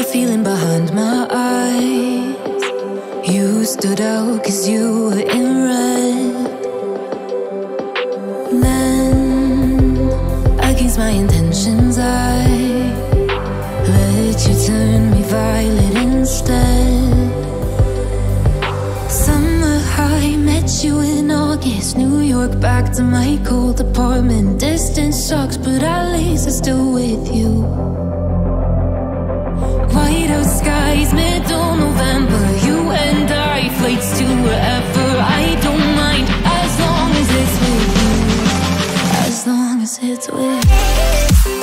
feeling behind my eyes. You stood out 'cause you were in red. Then, against my intentions, I let you turn me violet instead. Summer high, met you in August. New York, back to my cold apartment. Distance sucks, but at least I'm still with you. White out skies, middle November. You and I, flights to wherever. I don't mind, as long as it's with you. As long as it's with you.